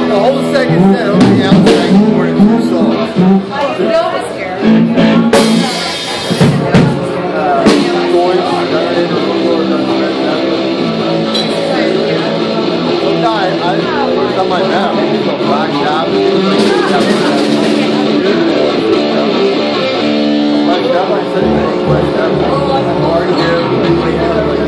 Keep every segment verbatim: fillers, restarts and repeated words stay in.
The whole second set of the outside recorded two songs. Bill was here. Uh, George, I, I, first time I met him, he was a black job. Black job, I said, hey, black job. How are you?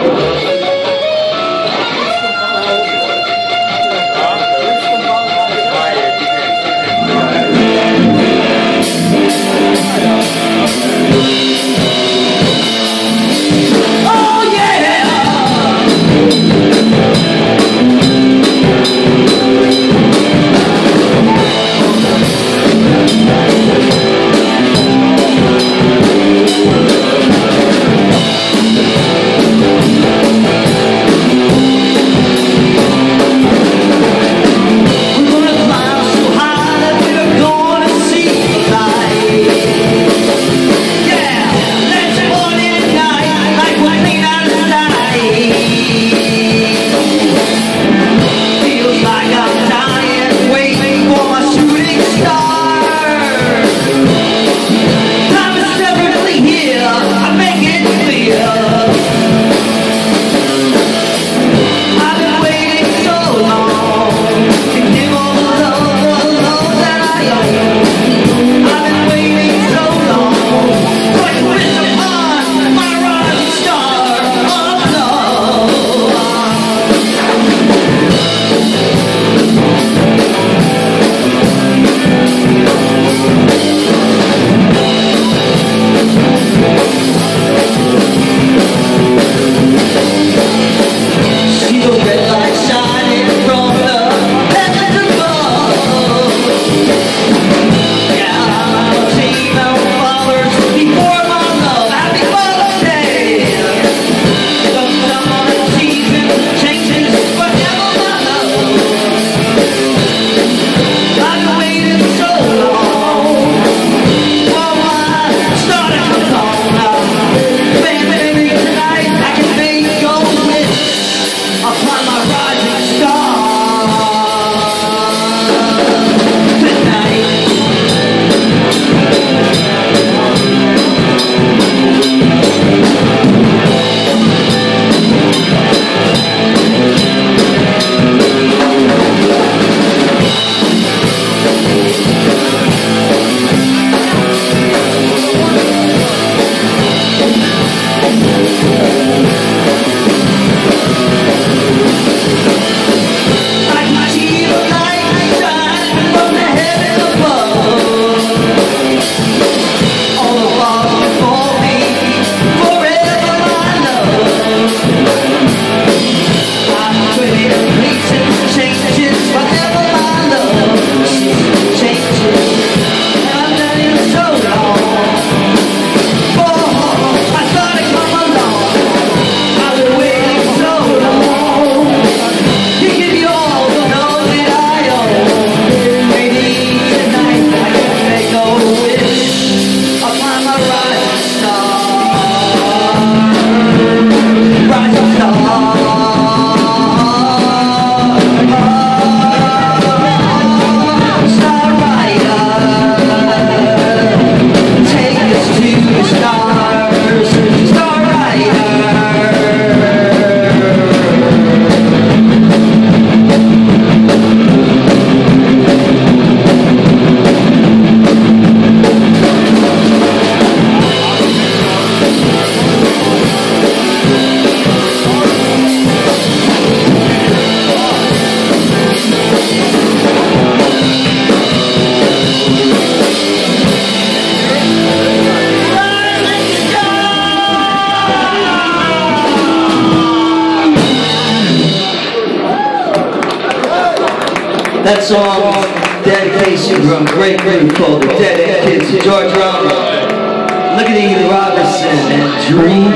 That song, dedication from a great group called the Dead End Kids. George Rumble, look at Edie Robertson and Dream.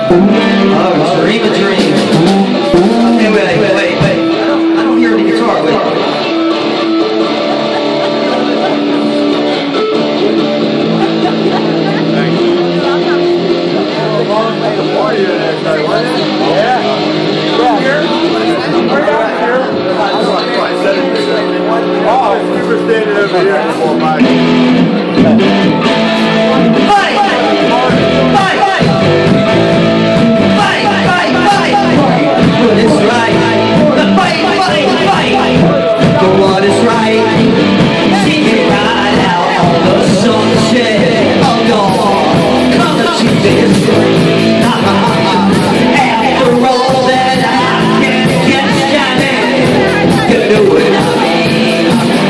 Oh, Dream a Dream. Okay, wait, wait, wait, wait. I don't hear the guitar, wait. Yeah. Yeah. Here. We're out here. We were standing over here for five Fight! Fight! Fight! Fight! Fight! Fight! What is right? Fight! Fight! Fight! For what is right? Take it right out on the sunset of dawn. Come to this dream. After all that I can get shining, you know what I mean.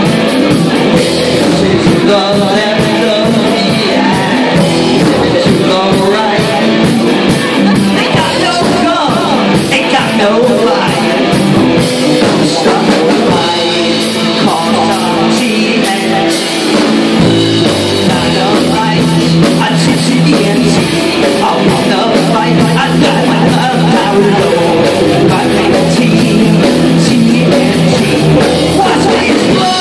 This is the left of me. To the right. Ain't got no gun, ain't got no fight. Stop the fight, cause I'm cheating. Dynamite, I T T N T. I wanna fight, I got my power low. I make a team, T N T. Watch me explode.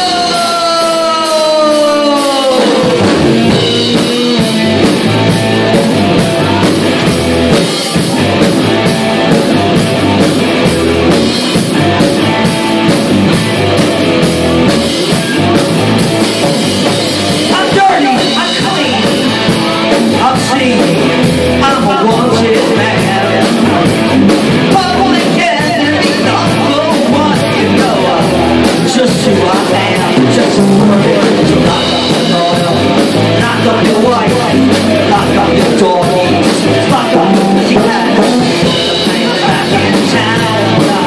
I'm dirty, I'm clean, I'm seen, I'm a wanted man. Public enemy, number one, you know, just who I am, just a word. So knock up the door, knock up your wife, knock up your doggies, fuck up the cats, the thing back in town.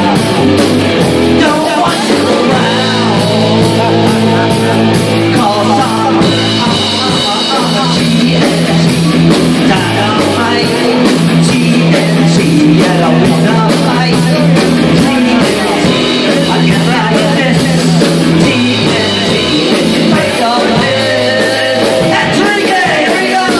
Don't want you around, cause I'm T N T, dynamite, T N T, and I wanna fight, T N T, I can like this, T N T, make up this, and drink it, here we go!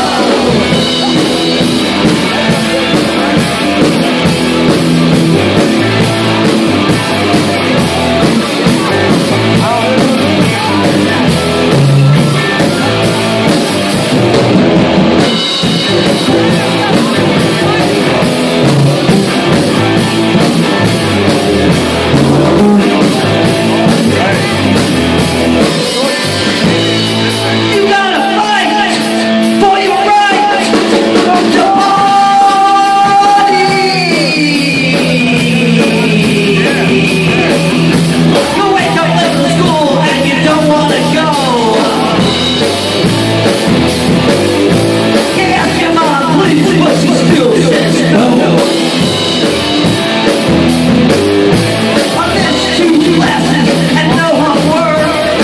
You gotta fight for your right to party. You wake up late from school and you don't wanna go. You ask your mom please, but she still says no. I missed two classes and no homework.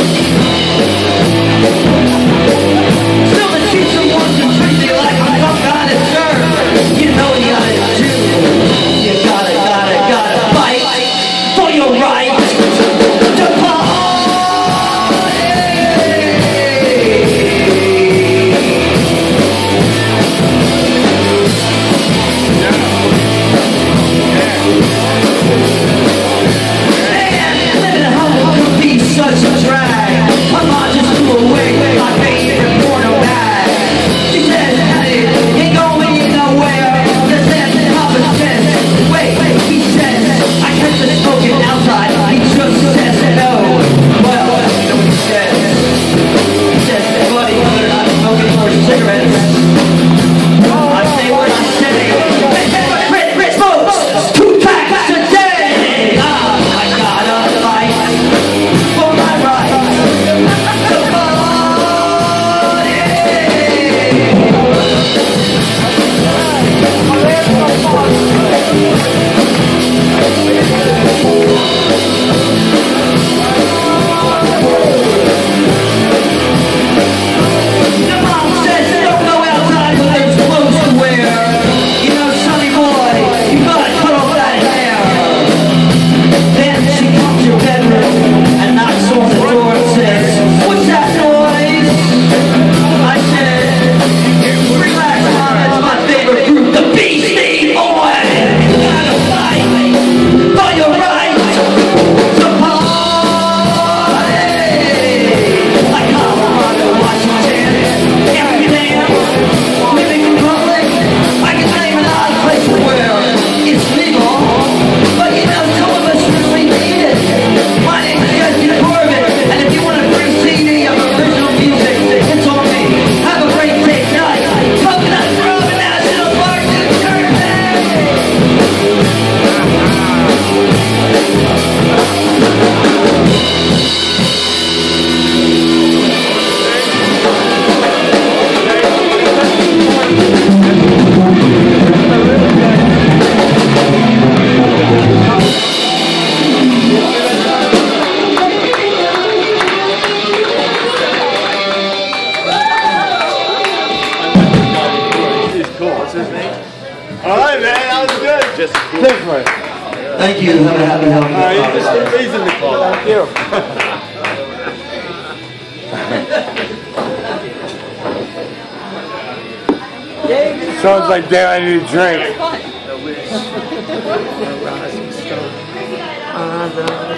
Still the teacher wants to treat me like I'm some kind of jerk. You know what you gotta do. You gotta, gotta, gotta fight for your right to party. Man, living at home could be such a drag. My mom just threw away my favorite porno bag. She said, honey, ain't going nowhere. Just that's common sense. Wait, he says, I catch the smoking outside. He just says no. Well, you know what he says? He says, buddy, you're not smoking more cigarettes. I say what I say. Rich, rich folks, two packs a day. Ah, I gotta fight for my right to party. Your mom says don't go outside when there's clothes to wear. You know, sonny boy, you gotta cut off that hair. Then she comes to your bedroom, and I Different. Thank you. Have a happy, healthy Uh, Father's Day. he's in the club. Thank you. Sounds like Dad, I need a drink. The wish, the rising star.